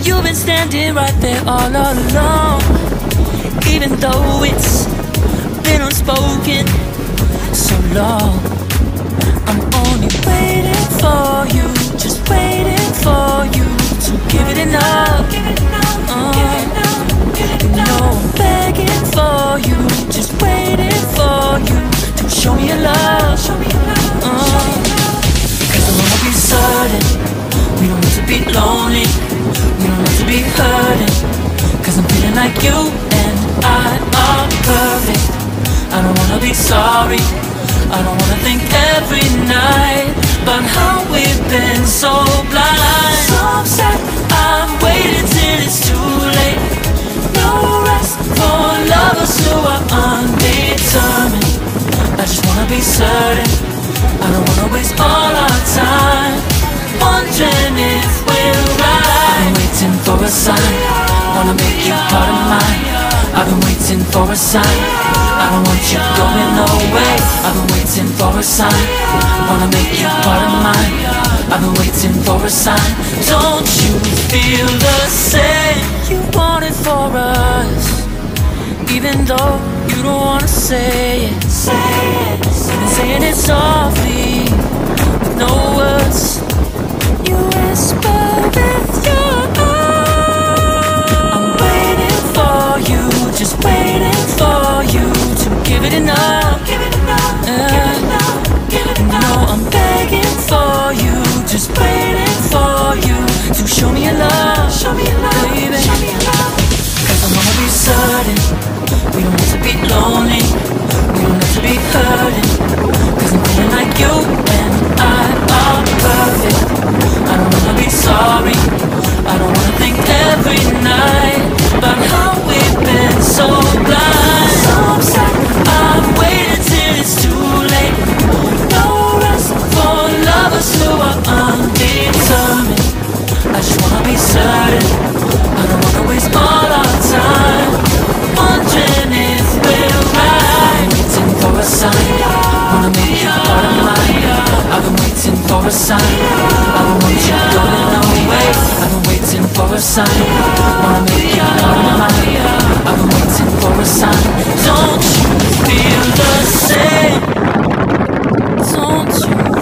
You've been standing right there all along, even though it's been unspoken so long. I'm only waiting for you, just waiting for you to give it enough. You know I'm begging for you, just waiting for you to show me your love. Cause I wanna be certain we don't need to be lonely, we don't have to be hurting. Cause I'm feeling like you and I are perfect. I don't wanna be sorry, I don't wanna think every night about how we've been so blind. So upset, I'm waiting till it's too late. No rest for lovers who are undetermined. I just wanna be certain, I don't wanna waste all our time wondering if we're right. I've been waiting for a sign, wanna make you part of mine. I've been waiting for a sign, I don't want you going away. I've been waiting for a sign, wanna make you part of mine. I've been waiting for a sign. Don't you feel the same? You want it for us, even though you don't wanna say it. Even saying it softly with no words, you whisper with your I'm waiting for you, just waiting for you to give it enough. No, I'm begging for you, just waiting for you to show me your love, baby. Cause I wanna be certain we don't have to be lonely, we don't have to be hurting. Cause I'm feeling like you and I are perfect. I don't wanna be sorry, I don't wanna think every night about how we've been so blind. So upset, I'm waiting till it's too late. No rest for lovers who are undetermined. I just wanna be certain, I don't wanna waste all our time wondering if we're right. I've been waiting for a sign, wanna make you part of mine. I've been waiting for a sign, I don't want you going away. I've been waiting for a sign, wanna make you part of mine. I've been waiting for a sign. Don't you feel the same? Don't you